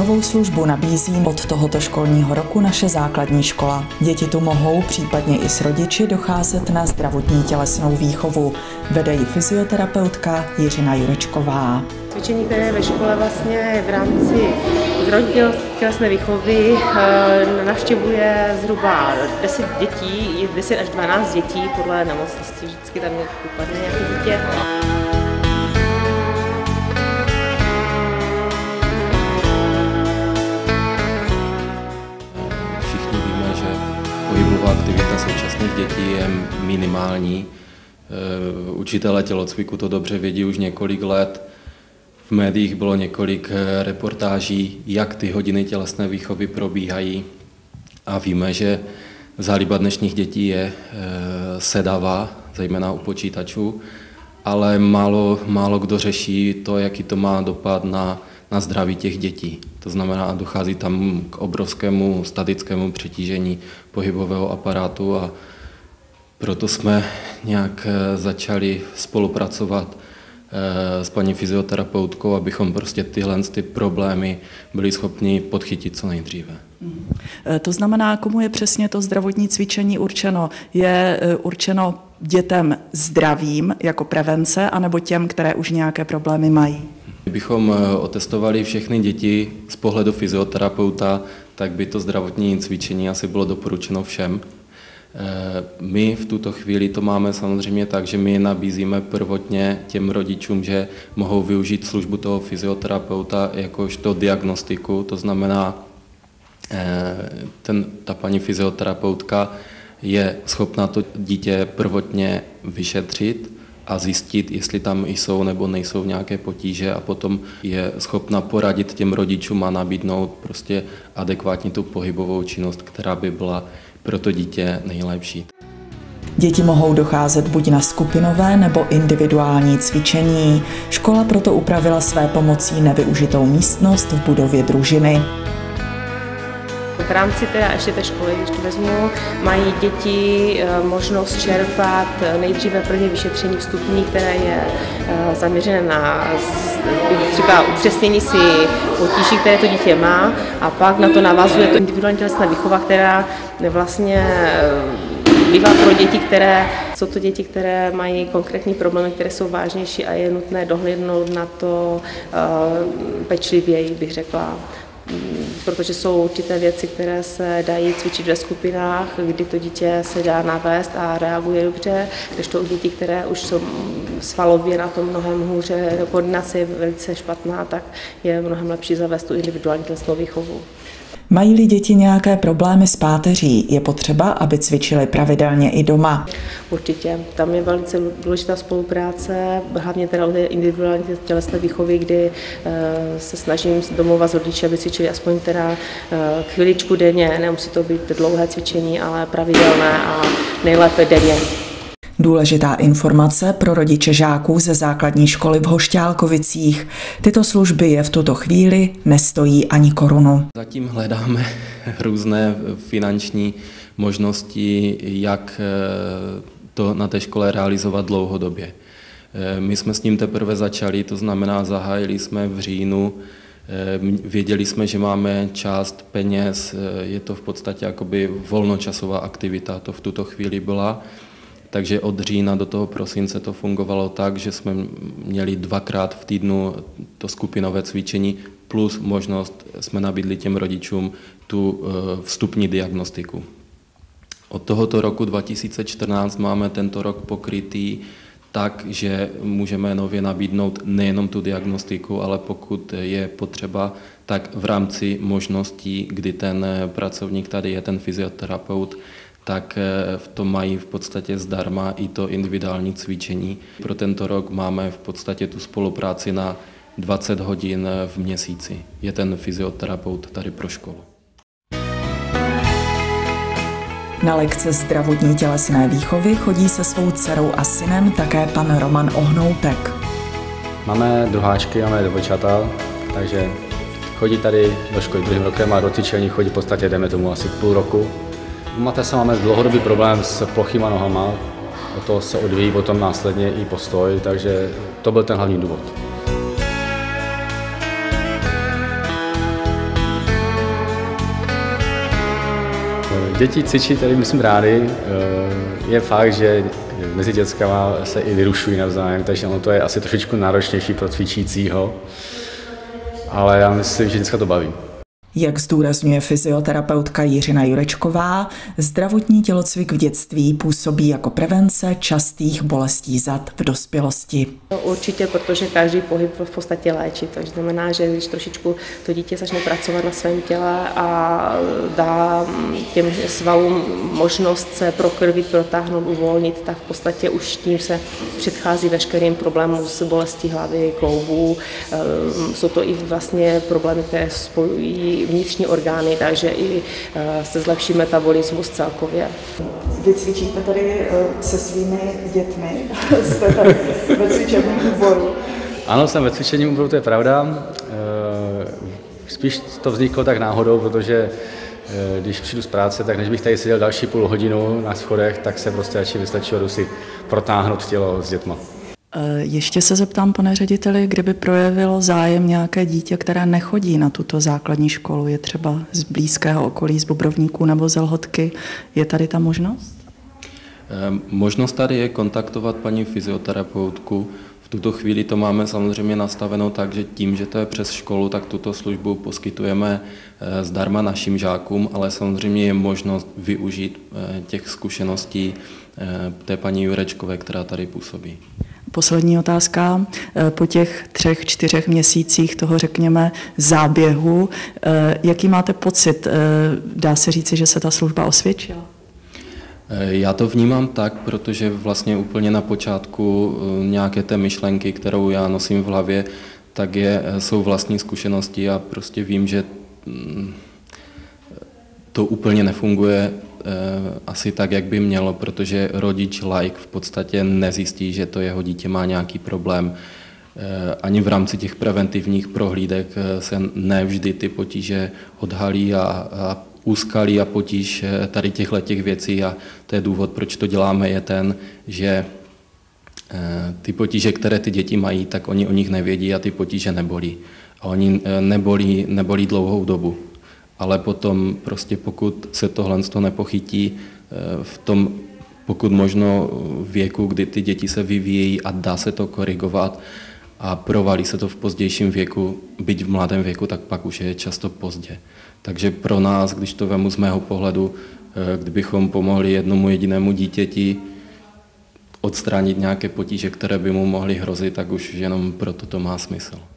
Novou službu nabízí od tohoto školního roku naše základní škola. Děti tu mohou, případně i s rodiči, docházet na zdravotní tělesnou výchovu. Vede ji fyzioterapeutka Jiřina Jurečková. Cvičení, které je ve škole, vlastně v rámci zdravotní tělesné výchovy navštěvuje zhruba 10 dětí, 10 až 12 dětí, podle nemocnosti vždycky tam upadne nějaké dítě. Všichni víme, že pohybová aktivita současných dětí je minimální. Učitelé tělocviku to dobře vědí už několik let. V médiích bylo několik reportáží, jak ty hodiny tělesné výchovy probíhají. A víme, že záliba dnešních dětí je sedavá, zejména u počítačů, ale málo kdo řeší to, jaký to má dopad na zdraví těch dětí. To znamená, dochází tam k obrovskému statickému přetížení pohybového aparátu a proto jsme nějak začali spolupracovat s paní fyzioterapeutkou, abychom prostě tyhle problémy byli schopni podchytit co nejdříve. To znamená, komu je přesně to zdravotní cvičení určeno? Je určeno dětem zdravým jako prevence, anebo těm, které už nějaké problémy mají? Kdybychom otestovali všechny děti z pohledu fyzioterapeuta, tak by to zdravotní cvičení asi bylo doporučeno všem. My v tuto chvíli to máme samozřejmě tak, že my nabízíme prvotně těm rodičům, že mohou využít službu toho fyzioterapeuta jakožto diagnostiku, to znamená, ta paní fyzioterapeutka je schopna to dítě prvotně vyšetřit a zjistit, jestli tam jsou nebo nejsou nějaké potíže a potom je schopna poradit těm rodičům a nabídnout prostě adekvátní tu pohybovou činnost, která by byla pro to dítě nejlepší. Děti mohou docházet buď na skupinové nebo individuální cvičení. Škola proto upravila své pomocí nevyužitou místnost v budově družiny. V rámci ještě té školy, když to vezmu, mají děti možnost čerpat nejdříve první vyšetření vstupní, které je zaměřené na třeba upřesnění si potíží, které to dítě má, a pak na to navazuje to individuální tělesná výchova, která vlastně bývá pro děti, jsou to děti, které mají konkrétní problémy, které jsou vážnější a je nutné dohlédnout na to pečlivěji, bych řekla. Protože jsou určité věci, které se dají cvičit ve skupinách, kdy to dítě se dá navést a reaguje dobře, když to u dětí, které už jsou svalově na tom mnohem hůře, koordinace je velice špatná, tak je mnohem lepší zavést tu individuální tělesnou výchovu. Mají-li děti nějaké problémy s páteří, je potřeba, aby cvičili pravidelně i doma? Určitě. Tam je velice důležitá spolupráce, hlavně teda u té individuální tělesné výchovy, kdy se snažím domluvat s rodiči, aby cvičili aspoň teda chviličku denně, nemusí to být dlouhé cvičení, ale pravidelné a nejlépe denně. Důležitá informace pro rodiče žáků ze základní školy v Hošťálkovicích. Tyto služby je v tuto chvíli nestojí ani korunu. Zatím hledáme různé finanční možnosti, jak to na té škole realizovat dlouhodobě. My jsme s tím teprve začali, to znamená, zahájili jsme v říjnu, věděli jsme, že máme část peněz, je to v podstatě jakoby volnočasová aktivita, to v tuto chvíli byla. Takže od října do toho prosince to fungovalo tak, že jsme měli 2krát v týdnu to skupinové cvičení, plus možnost jsme nabídli těm rodičům tu vstupní diagnostiku. Od tohoto roku 2014 máme tento rok pokrytý tak, že můžeme nově nabídnout nejenom tu diagnostiku, ale pokud je potřeba, tak v rámci možností, kdy ten pracovník tady je, ten fyzioterapeut, tak v tom mají v podstatě zdarma i to individuální cvičení. Pro tento rok máme v podstatě tu spolupráci na 20 hodin v měsíci. Je ten fyzioterapeut tady pro školu. Na lekce zdravotní tělesné výchovy chodí se svou dcerou a synem také pan Roman Ohnoutek. Máme druháčky, máme dvojčata, takže chodí tady do školy druhým rokem a do cvičení chodí v podstatě, jdeme tomu asi půl roku. U Matese máme dlouhodobý problém s plochýma nohama, o to se odvíjí potom následně i postoj, takže to byl ten hlavní důvod. Děti cvičí tady, myslím, rádi. Je fakt, že mezi dětskama se i vyrušují navzájem, takže ono to je asi trošičku náročnější pro cvičícího, ale já myslím, že dneska to baví. Jak zdůrazňuje fyzioterapeutka Jiřina Jurečková, zdravotní tělocvik v dětství působí jako prevence častých bolestí zad v dospělosti. Určitě, protože každý pohyb v podstatě léčí. To znamená, že když trošičku to dítě začne pracovat na svém těle a dá těm svalům možnost se prokrvit, protáhnout, uvolnit, tak v podstatě už tím se předchází veškerým problémům s bolestí hlavy, kloubů. Jsou to i vlastně problémy, které spojují vnitřní orgány, takže i se zlepší metabolismus celkově. Vy cvičíte tady se svými dětmi? Jste tady ve cvičebním úboru? Ano, jsem ve cvičebním úboru, to je pravda. Spíš to vzniklo tak náhodou, protože když přijdu z práce, tak než bych tady seděl další půl hodinu na schodech, tak se prostě radši vystačilo, jdu si protáhnout tělo s dětma. Ještě se zeptám, pane řediteli, kdyby projevilo zájem nějaké dítě, které nechodí na tuto základní školu, je třeba z blízkého okolí, z Bobrovníků nebo z Lhotky, je tady ta možnost? Možnost tady je kontaktovat paní fyzioterapeutku. V tuto chvíli to máme samozřejmě nastaveno tak, že tím, že to je přes školu, tak tuto službu poskytujeme zdarma našim žákům, ale samozřejmě je možnost využít těch zkušeností té paní Jurečkové, která tady působí. Poslední otázka. Po těch 3-4 měsících toho, řekněme, záběhu, jaký máte pocit? Dá se říci, že se ta služba osvědčila? Já to vnímám tak, protože vlastně úplně na počátku nějaké té myšlenky, kterou já nosím v hlavě, tak jsou vlastní zkušenosti a prostě vím, že to úplně nefunguje asi tak, jak by mělo, protože rodič laik v podstatě nezjistí, že to jeho dítě má nějaký problém. Ani v rámci těch preventivních prohlídek se nevždy ty potíže odhalí a úskalí a potíž tady těchto věcí a to je důvod, proč to děláme, je ten, že ty potíže, které ty děti mají, tak oni o nich nevědí a ty potíže nebolí. A oni nebolí dlouhou dobu. Ale potom prostě pokud se tohle nepochytí v tom pokud možno věku, kdy ty děti se vyvíjejí a dá se to korigovat a provalí se to v pozdějším věku, byť v mladém věku, tak pak už je často pozdě. Takže pro nás, když to vemu z mého pohledu, kdybychom pomohli jednomu jedinému dítěti odstranit nějaké potíže, které by mu mohly hrozit, tak už jenom proto to má smysl.